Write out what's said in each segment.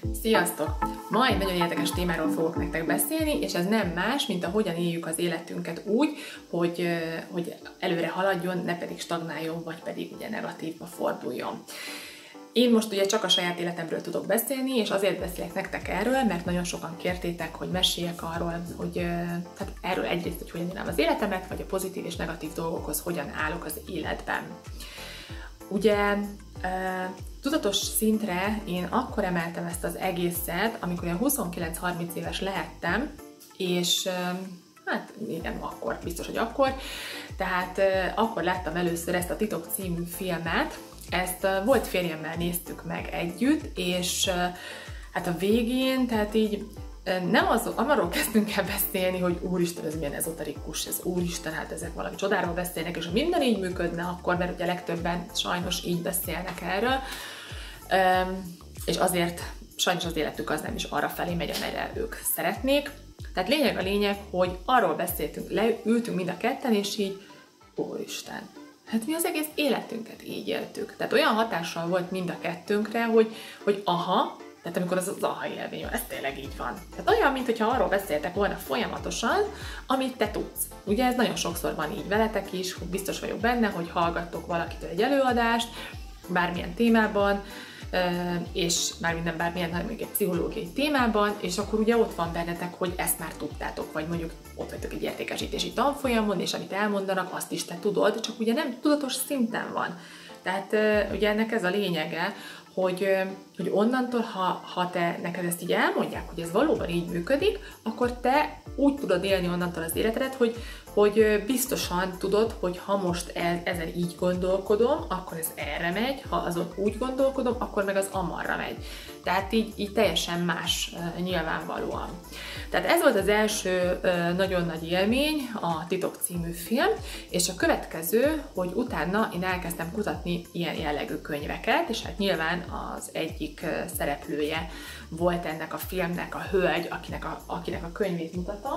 Sziasztok! Ma egy nagyon érdekes témáról fogok nektek beszélni, és ez nem más, mint a hogyan éljük az életünket úgy, hogy előre haladjon, ne pedig stagnáljon, vagy pedig ugye negatívba forduljon. Én most ugye csak a saját életemről tudok beszélni, és azért beszélek nektek erről, mert nagyon sokan kértétek, hogy meséljek arról, hogy hát erről egyrészt, hogy hogyan élem az életemet, vagy a pozitív és negatív dolgokhoz hogyan állok az életben. Ugye tudatos szintre én akkor emeltem ezt az egészet, amikor én 29-30 éves lehettem, és hát igen, akkor, biztos, hogy akkor. Tehát akkor láttam először ezt a Titok című filmet, ezt volt férjemmel néztük meg együtt, és hát a végén, tehát így nem arról kezdtünk el beszélni, hogy úristen, ez milyen ezoterikus, ez úristen, hát ezek valami csodáról beszélnek, és ha minden így működne akkor, mert ugye legtöbben sajnos így beszélnek erről, és azért sajnos az életük az nem is arra felé megy, amerre ők szeretnék. Tehát lényeg a lényeg, hogy arról beszéltünk, leültünk mind a ketten, és így, úristen, hát mi az egész életünket így éltük. Tehát olyan hatással volt mind a kettőnkre, hogy aha, tehát amikor az aha élmény van, ez tényleg így van. Tehát olyan, mintha arról beszéltek volna folyamatosan, amit te tudsz. Ugye ez nagyon sokszor van így veletek is, hogy biztos vagyok benne, hogy hallgattok valakitől egy előadást, bármilyen témában, és már bármilyen, hanem még egy pszichológiai témában, és akkor ugye ott van bennetek, hogy ezt már tudtátok, vagy mondjuk ott vagytok egy értékesítési tanfolyamon, és amit elmondanak, azt is te tudod, csak ugye nem tudatos szinten van. Tehát ugye ennek ez a lényege, hogy onnantól, ha te neked ezt így elmondják, hogy ez valóban így működik, akkor te úgy tudod élni onnantól az életedet, hogy biztosan tudod, hogy ha most ezen így gondolkodom, akkor ez erre megy, ha azon úgy gondolkodom, akkor meg az amarra megy. Tehát így teljesen más nyilvánvalóan. Tehát ez volt az első nagyon nagy élmény, a Titok című film, és a következő, hogy utána én elkezdtem kutatni ilyen jellegű könyveket, és hát nyilván az egyik szereplője volt ennek a filmnek a hölgy, akinek a könyvét mutatom.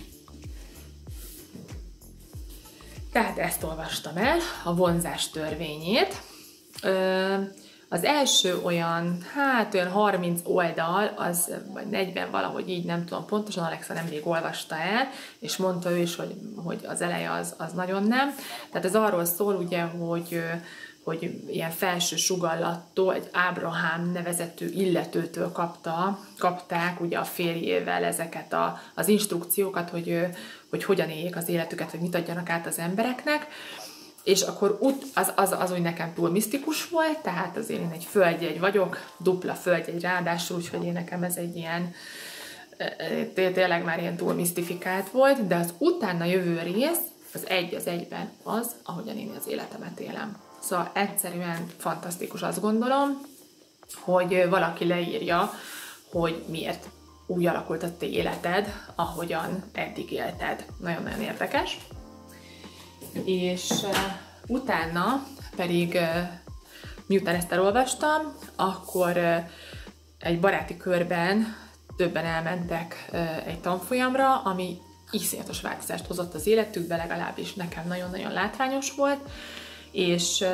Tehát ezt olvastam el, a vonzás törvényét. Az első olyan 30 oldal, vagy 40 valahogy így, nem tudom pontosan, Alexa nemrég olvasta el, és mondta ő is, hogy az eleje az nagyon nem. Tehát ez arról szól ugye, hogy ilyen felső sugallattól, egy Ábrahám nevezetű illetőtől kapták ugye a férjével ezeket az instrukciókat, hogy hogyan éljék az életüket, hogy mit adjanak át az embereknek. És akkor az úgy nekem túl misztikus volt, tehát azért én egy földjegy vagyok, dupla földjegy ráadásul, úgyhogy én nekem ez egy ilyen, tényleg már ilyen túl misztifikált volt, de az utána jövő rész, az egyben az, ahogyan én az életemet élem. Szóval egyszerűen fantasztikus, azt gondolom, hogy valaki leírja, hogy miért úgy alakult a te életed, ahogyan eddig élted. Nagyon-nagyon érdekes. És utána pedig, miután ezt elolvastam, akkor egy baráti körben többen elmentek egy tanfolyamra, ami iszonyatos változást hozott az életükbe, legalábbis nekem nagyon-nagyon látványos volt, és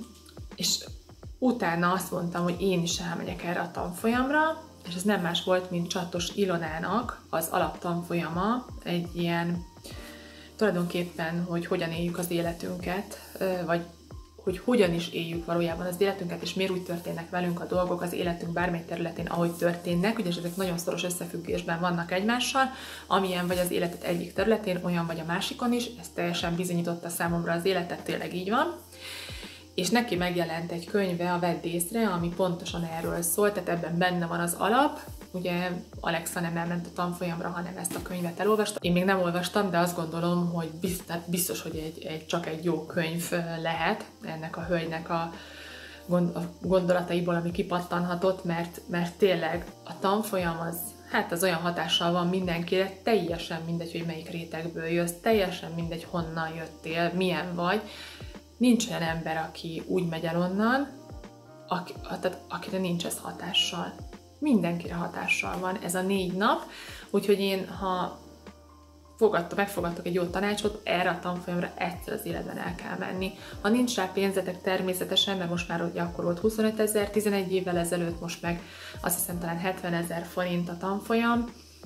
utána azt mondtam, hogy én is elmegyek erre a tanfolyamra, és ez nem más volt, mint Csatos Ilonának az alaptanfolyama, egy ilyen tulajdonképpen, hogy hogyan éljük az életünket, vagy hogy hogyan is éljük valójában az életünket, és miért úgy történnek velünk a dolgok az életünk bármely területén, ahogy történnek, ugye ezek nagyon szoros összefüggésben vannak egymással, amilyen vagy az életed egyik területén, olyan vagy a másikon is, ez teljesen bizonyította számomra az életet, tényleg így van. És neki megjelent egy könyve, a Vedd észre, ami pontosan erről szól, tehát ebben benne van az alap. Ugye Alexa nem elment a tanfolyamra, hanem ezt a könyvet elolvasta. Én még nem olvastam, de azt gondolom, hogy biztos, hogy csak egy jó könyv lehet ennek a hölgynek a gondolataiból, ami kipattanhatott, mert tényleg a tanfolyam az olyan hatással van mindenkire, teljesen mindegy, hogy melyik rétegből jössz, teljesen mindegy, honnan jöttél, milyen vagy. Nincs olyan ember, aki úgy megy el onnan, akire nincs ez hatással. Mindenkire hatással van ez a 4 nap, úgyhogy én, ha megfogadtok egy jó tanácsot, erre a tanfolyamra egyszer az életben el kell menni. Ha nincs rá pénzetek természetesen, mert most már ugye akkor volt 25 000, 11 évvel ezelőtt, most meg azt hiszem talán 70 000 forint a tanfolyam,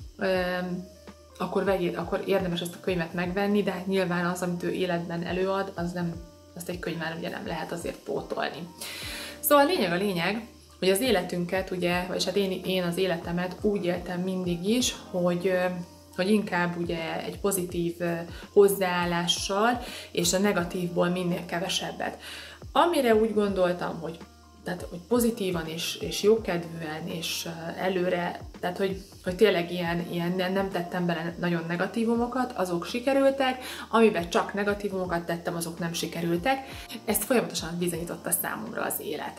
akkor érdemes ezt a könyvet megvenni, de hát nyilván az, amit ő életben előad, azt egy könyvben ugye nem lehet azért pótolni. Szóval a lényeg, hogy az életünket ugye, és hát én az életemet úgy éltem mindig is, hogy inkább ugye egy pozitív hozzáállással, és a negatívból minél kevesebbet. Amire úgy gondoltam, hogy pozitívan és jókedvűen és előre, tehát hogy tényleg ilyen nem tettem bele nagyon negatívumokat, azok sikerültek, amiben csak negatívumokat tettem, azok nem sikerültek. Ezt folyamatosan bizonyította számomra az élet.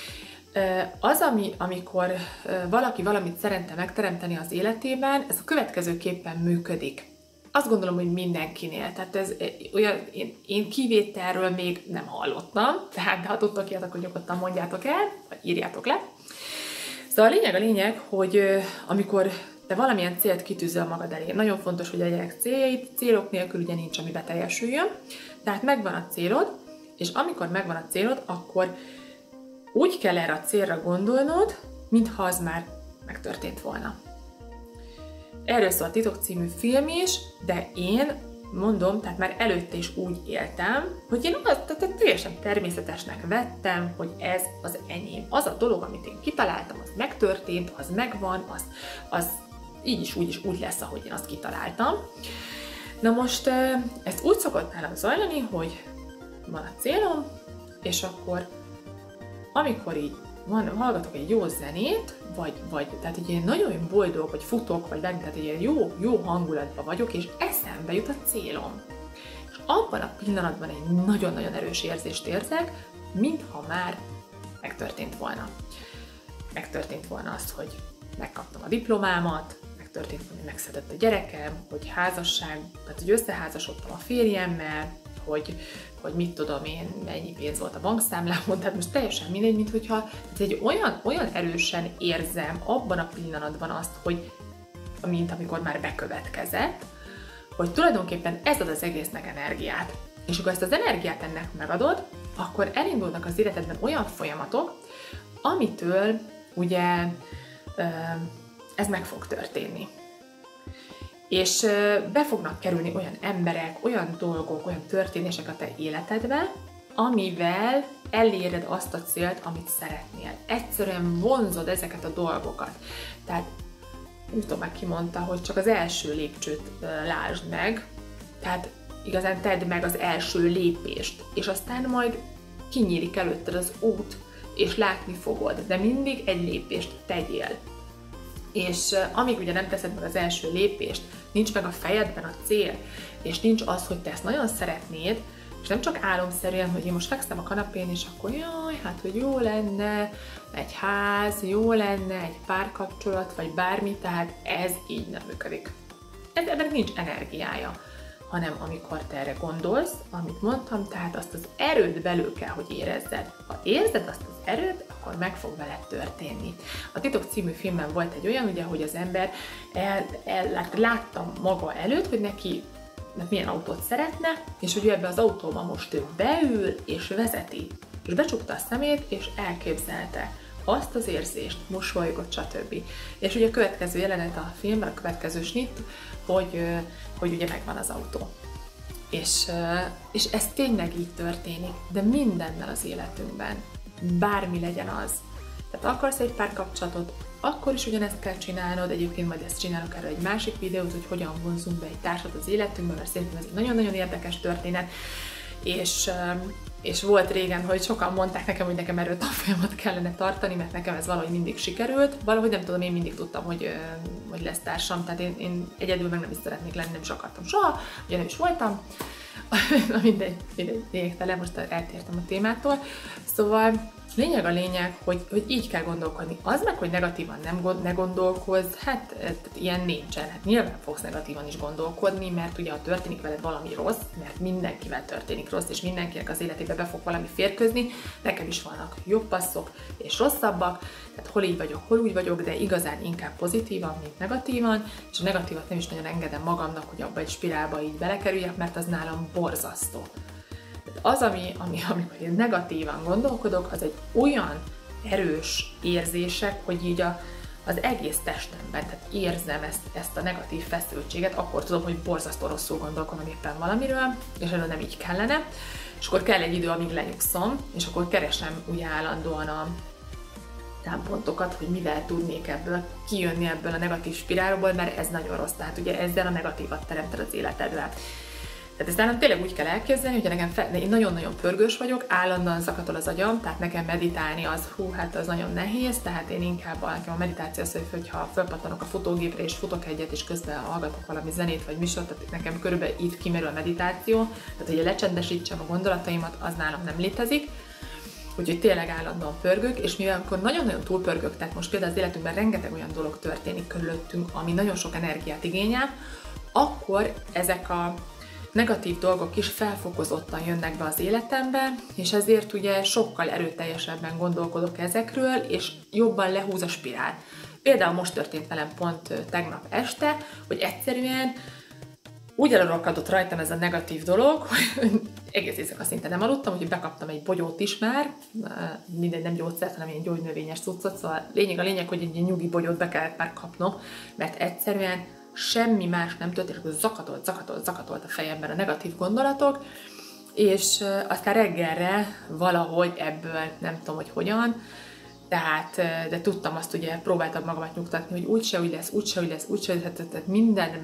Az, amikor valaki valamit szeretne megteremteni az életében, ez a következőképpen működik. Azt gondolom, hogy mindenkinél. Tehát ez olyan, én kivételről még nem hallottam, tehát ha tudtok ilyet, akkor nyugodtan mondjátok el, vagy írjátok le. Szóval a lényeg, hogy amikor te valamilyen célt kitűzöl magad elé, nagyon fontos, hogy legyenek céljaid, célok nélkül ugye nincs, ami beteljesüljön, tehát megvan a célod, és amikor megvan a célod, akkor úgy kell erre a célra gondolnod, mintha az már megtörtént volna. Erről szól a Titok című film is, de én mondom, tehát már előtte is úgy éltem, hogy én azt teljesen természetesnek vettem, hogy ez az enyém. Az a dolog, amit én kitaláltam, az megtörtént, az megvan, az így is úgy lesz, ahogy én azt kitaláltam. Na most ez úgy szokott nálam zajlani, hogy van a célom, és akkor amikor így hallgatok egy jó zenét, vagy tehát egy ilyen nagyon boldog, vagy futok, vagy tehát egy ilyen jó hangulatban vagyok, és eszembe jut a célom. És abban a pillanatban egy nagyon-nagyon erős érzést érzek, mintha már megtörtént volna. Megtörtént volna az, hogy megkaptam a diplomámat, megtörtént volna, hogy megszületett a gyerekem, hogy házasság, tehát hogy összeházasodtam a férjemmel, hogy mit tudom én, mennyi pénz volt a bankszámlámon, tehát most teljesen mindegy, mint hogyha egy olyan erősen érzem abban a pillanatban azt, hogy mint amikor már bekövetkezett, hogy tulajdonképpen ez ad az egésznek energiát. És akkor ezt az energiát ennek megadod, akkor elindulnak az életedben olyan folyamatok, amitől ugye ez meg fog történni. És be fognak kerülni olyan emberek, olyan dolgok, olyan történések a te életedbe, amivel eléred azt a célt, amit szeretnél. Egyszerűen vonzod ezeket a dolgokat. Tehát utóbb kimondta, hogy csak az első lépcsőt lásd meg, tehát igazán tedd meg az első lépést, és aztán majd kinyílik előtted az út, és látni fogod, de mindig egy lépést tegyél. És amíg ugye nem teszed meg az első lépést, nincs meg a fejedben a cél, és nincs az, hogy te ezt nagyon szeretnéd, és nem csak álomszerűen, hogy én most fekszem a kanapén, és akkor jaj, hát hogy jó lenne egy ház, jó lenne egy párkapcsolat, vagy bármi, tehát ez így nem működik. Ebben nincs energiája, hanem amikor te erre gondolsz, amit mondtam, tehát azt az erőt belül kell, hogy érezzed. Ha érzed azt az erőt, akkor meg fog veled történni. A Titok című filmben volt egy olyan, ugye, hogy az ember látta maga előtt, hogy neki milyen autót szeretne, és hogy ebbe az autóban most ő beül és vezeti. És becsukta a szemét, és elképzelte azt az érzést, mosolygott, stb. És ugye a következő jelenet a filmben, a következő snitt, hogy ugye megvan az autó. És ez tényleg így történik, de mindennel az életünkben. Bármi legyen az. Tehát akarsz egy párkapcsolatot, akkor is ugyanezt kell csinálnod, egyébként majd ezt csinálok erre egy másik videót, hogy hogyan vonzunk be egy társat az életünkbe, mert szerintem ez egy nagyon-nagyon érdekes történet, és volt régen, hogy sokan mondták nekem, hogy nekem erről tanfolyamat kellene tartani, mert nekem ez valahogy mindig sikerült. Valahogy nem tudom, én mindig tudtam, hogy lesz társam, tehát én egyedül meg nem is szeretnék lenni, nem is akartam soha, ugye nem is voltam. Mindegy, lényegtelen, most eltértem a témától. Szóval Lényeg a lényeg, hogy így kell gondolkodni. Az meg, hogy negatívan ne gondolkozz, hát ilyen nincsen. Hát nyilván fogsz negatívan is gondolkodni, mert ugye ha történik veled valami rossz, mert mindenkivel történik rossz, és mindenkinek az életébe be fog valami férkőzni, nekem is vannak jobb passzok és rosszabbak, tehát hol így vagyok, hol úgy vagyok, de igazán inkább pozitívan, mint negatívan, és a negatívat nem is nagyon engedem magamnak, hogy abba egy spirálba így belekerüljek, mert az nálam borzasztó. Az, amikor én negatívan gondolkodok, az egy olyan erős érzések, hogy így az egész testemben, tehát érzem ezt a negatív feszültséget, akkor tudom, hogy borzasztó rosszul gondolkodom éppen valamiről, és erről nem így kellene, és akkor kell egy idő, amíg lenyugszom, és akkor keresem ugye állandóan a támpontokat, hogy mivel tudnék ebből kijönni ebből a negatív spirálból, mert ez nagyon rossz, tehát ugye ezzel a negatívat teremted az életedre. Tehát ezt nálam tényleg úgy kell elképzelni, hogy én nagyon-nagyon pörgős vagyok, állandóan zakatol az agyam, tehát nekem meditálni hát az nagyon nehéz, tehát én inkább nekem a meditáció az, hogyha fölpattanok a futógépre és futok egyet, és közben hallgatok valami zenét vagy műsort, tehát nekem körülbelül itt kimerül a meditáció, tehát hogy lecsendesítsem a gondolataimat, az nálam nem létezik. Úgyhogy tényleg állandóan pörgök, és mivel amikor nagyon-nagyon túlpörgök, tehát most például az életünkben rengeteg olyan dolog történik körülöttünk, ami nagyon sok energiát igényel, akkor ezek a negatív dolgok is felfokozottan jönnek be az életembe, és ezért ugye sokkal erőteljesebben gondolkodok ezekről, és jobban lehúz a spirál. Például most történt velem pont tegnap este, hogy egyszerűen úgy eluralkodott rajtam ez a negatív dolog, hogy egész éjszaka szinte nem aludtam, úgyhogy bekaptam egy bogyót is már, mindegy, nem gyógyszert, hanem ilyen gyógynövényes cuccot, szóval a lényeg, hogy egy nyugi bogyót be kellett már kapnom, mert egyszerűen semmi más nem történt, akkor zakatolt a fejemben a negatív gondolatok, és aztán reggelre valahogy ebből nem tudom, hogy hogyan, de tudtam azt, ugye próbáltam magamat nyugtatni, hogy úgyse úgy lesz, tehát minden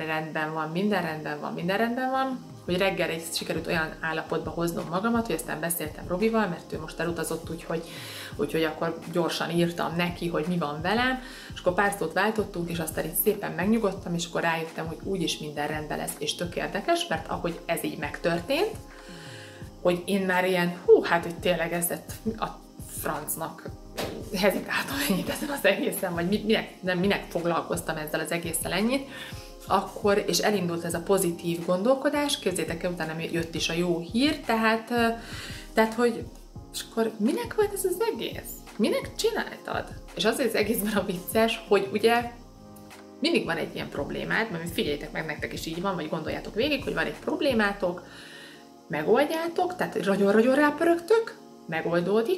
rendben van, hogy reggelre sikerült olyan állapotba hoznom magamat, hogy aztán beszéltem Robival, mert ő most elutazott, úgyhogy akkor gyorsan írtam neki, hogy mi van velem, és akkor pár szót váltottunk, és aztán így szépen megnyugodtam, és akkor rájöttem, hogy úgyis minden rendben lesz, és tök érdekes, mert ahogy ez így megtörtént, hogy én már ilyen, hogy tényleg ez a francnak hezitáltam ennyit ezen az egészen, vagy minek foglalkoztam ezzel az egészen ennyit, akkor, és elindult ez a pozitív gondolkodás, képzeljétek el, utána jött is a jó hír, tehát hogy, és akkor minek volt ez az egész? Minek csináltad? És azért az egészben a vicces, hogy ugye mindig van egy ilyen problémád, mert figyeljétek meg, nektek is így van, vagy gondoljátok végig, hogy van egy problémátok, megoldjátok, tehát nagyon-nagyon rápörögtök, megoldódik,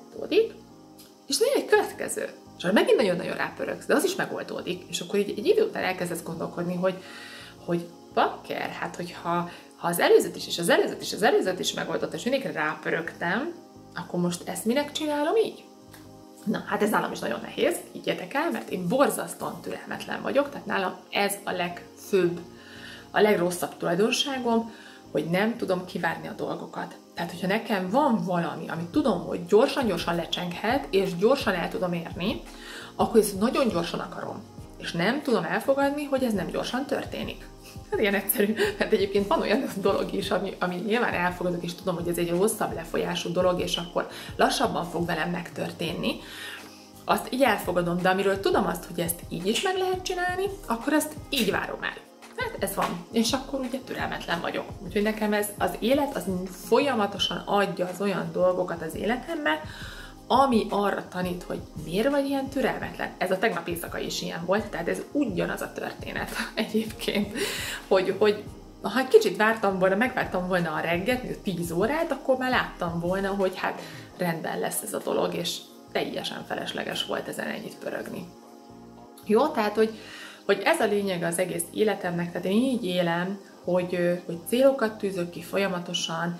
és nagyon egy következő. És megint nagyon-nagyon rápörögsz, de az is megoldódik. És akkor így egy idő után elkezdesz gondolkodni, hogy bakker, hát hogyha az előzőt is, és az előzőt is megoldott, és mindig rápörögtem, akkor most ezt minek csinálom így? Na, hát ez nálam is nagyon nehéz, higgyetek el, mert én borzasztóan türelmetlen vagyok, tehát nálam ez a legfőbb, a legrosszabb tulajdonságom, hogy nem tudom kivárni a dolgokat. Tehát, hogyha nekem van valami, amit tudom, hogy gyorsan lecsenghet, és gyorsan el tudom érni, akkor ezt nagyon gyorsan akarom. És nem tudom elfogadni, hogy ez nem gyorsan történik. Ez ilyen egyszerű, mert egyébként van olyan dolog is, ami nyilván elfogadok, és tudom, hogy ez egy rosszabb lefolyású dolog, és akkor lassabban fog velem megtörténni. Azt így elfogadom, de amiről tudom azt, hogy ezt így is meg lehet csinálni, akkor ezt így várom el. Hát ez van. És akkor ugye türelmetlen vagyok. Úgyhogy nekem ez az élet, az folyamatosan adja az olyan dolgokat az életembe, ami arra tanít, hogy miért vagy ilyen türelmetlen. Ez a tegnap éjszaka is ilyen volt, tehát ez ugyanaz a történet egyébként, hogy ha egy kicsit megvártam volna a reggelt, 10 órát, akkor már láttam volna, hogy hát rendben lesz ez a dolog, és teljesen felesleges volt ezen ennyit pörögni. Jó, tehát, hogy ez a lényeg az egész életemnek, tehát én így élem, hogy célokat tűzök ki folyamatosan,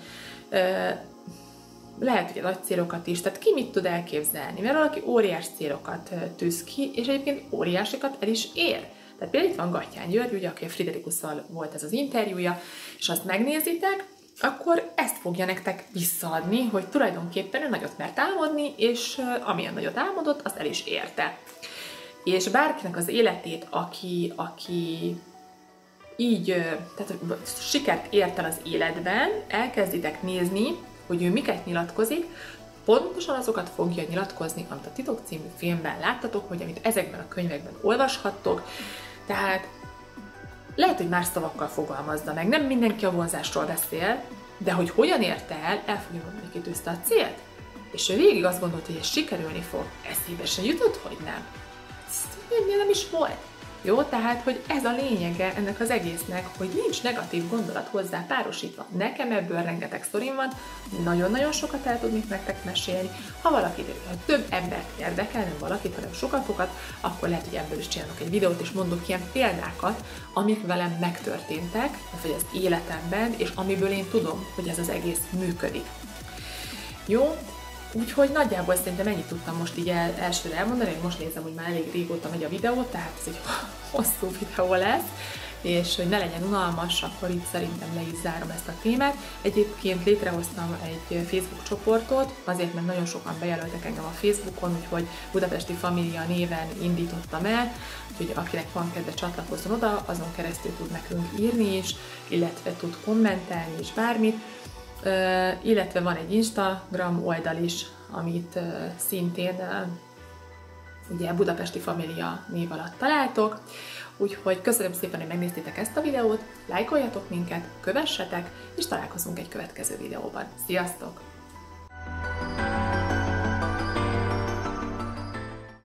lehet ugye nagy célokat is, tehát ki mit tud elképzelni, mert valaki óriás célokat tűz ki, és egyébként óriásikat el is ér. Tehát például itt van Gattyán György, ugye, aki a Friderikusszal volt ez az interjúja, és azt megnézitek, akkor ezt fogja nektek visszaadni, hogy tulajdonképpen ő nagyot mert álmodni, és amilyen nagyot álmodott, azt el is érte. És bárkinek az életét, aki így, tehát sikert ért el az életben, elkezditek nézni, hogy ő miket nyilatkozik, pontosan azokat fogja nyilatkozni, amit a Titok című filmben láttatok, vagy amit ezekben a könyvekben olvashattok. Tehát lehet, hogy más szavakkal fogalmazza meg, nem mindenki a vonzásról beszél, de hogy hogyan érte el fogja mondani, hogy kitűzte a célt. És ő végig azt gondolt, hogy ez sikerülni fog. Eszébe se jutott, hogy nem. Ez nem is volt. Jó, tehát, hogy ez a lényege ennek az egésznek, hogy nincs negatív gondolat hozzá párosítva. Nekem ebből rengeteg sztorim van, nagyon-nagyon sokat el tudnék nektek mesélni. Ha valakit, ha több embert érdekel, nem valakit, hanem sokakat, akkor lehet, hogy ebből is csinálok egy videót, és mondok ilyen példákat, amik velem megtörténtek, vagy az életemben, és amiből én tudom, hogy ez az egész működik. Jó? Úgyhogy nagyjából szerintem ennyit tudtam most így elsőre elmondani, hogy most nézem, hogy már elég régóta megy a videó, tehát ez egy hosszú videó lesz, és hogy ne legyen unalmas, akkor itt szerintem le is zárom ezt a témát. Egyébként létrehoztam egy Facebook csoportot, azért, mert nagyon sokan bejelöltek engem a Facebookon, úgyhogy Budapesti Família néven indítottam el, úgyhogy akinek van kedve, csatlakozzon oda, azon keresztül tud nekünk írni is, illetve tud kommentelni is bármit. Illetve van egy Instagram oldal is, amit szintén ugye Budapesti Família név alatt találtok. Úgyhogy köszönöm szépen, hogy megnéztétek ezt a videót, lájkoljatok minket, kövessetek, és találkozunk egy következő videóban. Sziasztok!